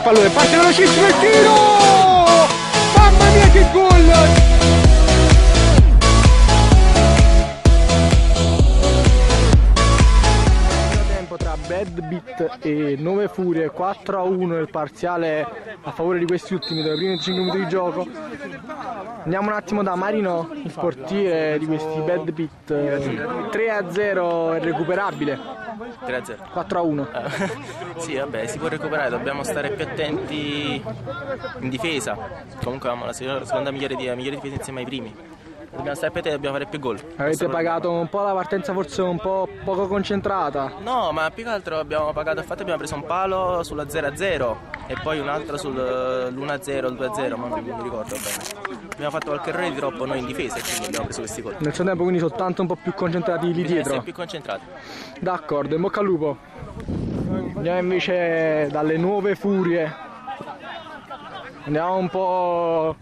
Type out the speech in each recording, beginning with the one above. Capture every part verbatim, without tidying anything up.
pallone, parte velocissimo il tiro! Mamma mia che gol! Tra Bad Beat e Nuove Furie, quattro a uno il parziale a favore di questi ultimi dopo i primi cinque minuti di gioco. Andiamo un attimo da Marino, il portiere di questi Bad Beat. Tre a zero è recuperabile. tre a zero. quattro a uno. Uh, sì, vabbè, si può recuperare, dobbiamo stare più attenti in difesa. Comunque abbiamo la seconda migliore, di, la migliore difesa insieme ai primi. Dobbiamo stare attenti e dobbiamo fare più gol. Avete pagato un po' la partenza forse un po' poco concentrata? No, ma più che altro abbiamo pagato, infatti abbiamo preso un palo sulla zero a zero e poi un altro sull'uno a zero, il due a zero, ma non mi ricordo bene. Abbiamo fatto qualche errore di troppo noi in difesa e quindi abbiamo preso questi gol. Nel suo tempo quindi soltanto un po' più concentrati lì Bisogna dietro? essere più concentrati. D'accordo, in bocca al lupo. Andiamo invece dalle Nuove Furie. Andiamo un po'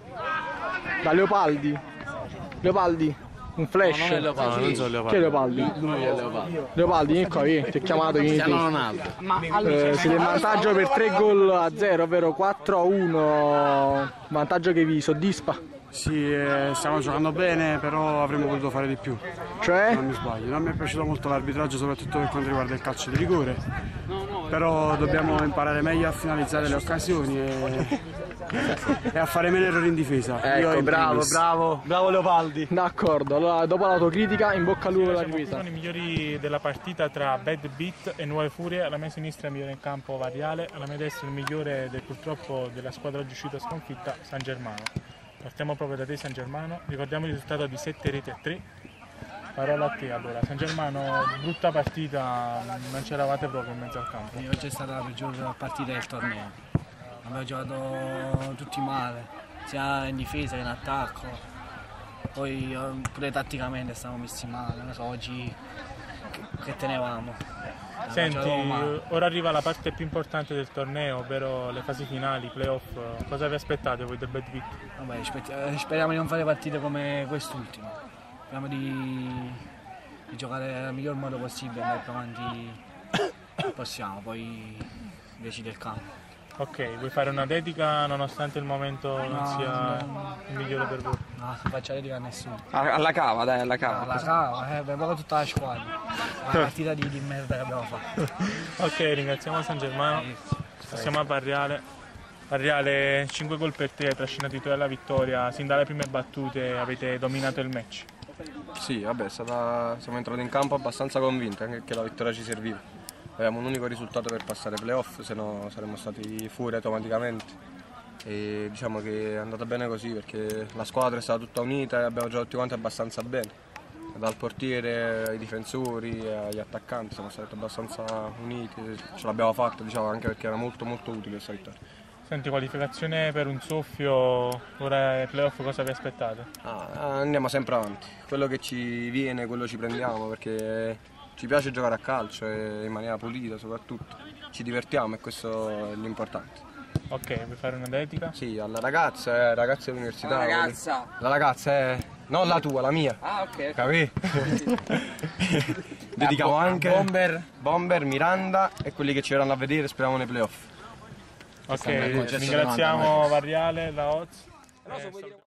da Leopaldi. Leopaldi, un flash. No, non è Leopaldi. No, non so Leopaldi. Chi è Leopaldi? Lui è Leopaldi. Leopaldi, vieni qua, vieni, ti ho chiamato, vieni tu. Ronaldo. Eh, siete in vantaggio per tre gol a zero, ovvero quattro a uno. Vantaggio che vi soddisfa? Sì, eh, stiamo giocando bene, però avremmo potuto fare di più. Cioè? Non mi sbaglio. Non mi è piaciuto molto l'arbitraggio, soprattutto per quanto riguarda il calcio di rigore. Però dobbiamo imparare meglio a finalizzare le occasioni e, e a fare meno errori in difesa. Io Ecco, in bravo, primis. bravo, bravo Leopaldi. D'accordo, allora dopo l'autocritica in bocca al lupo la ripresa. Sono i migliori della partita tra Bad Beat e Nuove Furie. Alla mia sinistra il migliore in campo Variale, alla mia destra il migliore del, purtroppo della squadra oggi uscita sconfitta, San Germano. Partiamo proprio da te San Germano, ricordiamo il risultato di sette reti a tre. Parola a te allora, San Germano, brutta partita, non c'eravate proprio in mezzo al campo. Oggi è stata la peggiore partita del torneo, abbiamo giocato tutti male, sia in difesa che in attacco, poi pure tatticamente stavamo messi male, non so, oggi che, che tenevamo. Senti, ora arriva la parte più importante del torneo, ovvero le fasi finali, i playoff. Cosa vi aspettate voi del Bad Beat? Vabbè, speriamo di non fare partite come quest'ultima. Speriamo di, di giocare nel miglior modo possibile, andare più avanti possiamo, poi decide il campo. Ok, vuoi fare una dedica nonostante il momento non no, sia no, il migliore per voi? No, non faccio dedica a nessuno. Alla cava, dai, alla cava. Alla cava, eh, per poco tutta la squadra. La partita di, di merda che abbiamo fatto. Ok, ringraziamo San Germano. Passiamo a Variale. Variale, cinque gol per te, hai trascinato i tuoi alla vittoria. Sin dalle prime battute avete dominato il match. Sì, vabbè, è stata... siamo entrati in campo abbastanza convinti, anche che la vittoria ci serviva. Avevamo un unico risultato per passare ai playoff, se no saremmo stati fuori automaticamente. E diciamo che è andata bene così perché la squadra è stata tutta unita e abbiamo giocato tutti quanti abbastanza bene. Dal portiere ai difensori agli attaccanti siamo stati abbastanza uniti, ce l'abbiamo fatta, diciamo, anche perché era molto molto utile questa vittoria. Senti, qualificazione per un soffio, ora ai playoff cosa vi aspettate? Ah, andiamo sempre avanti, quello che ci viene, quello ci prendiamo perché ci piace giocare a calcio e in maniera pulita soprattutto, ci divertiamo e questo è l'importante. Ok, vuoi fare una dedica? Sì, alla ragazza, eh, ragazza dell'università. La ragazza? La ragazza è... non la tua, la mia. Ah, ok. Capì? Dedichiamo anche Bomber. Bomber, Miranda e quelli che ci verranno a vedere, speriamo nei playoff. Ok, ringraziamo Variale, la Oz.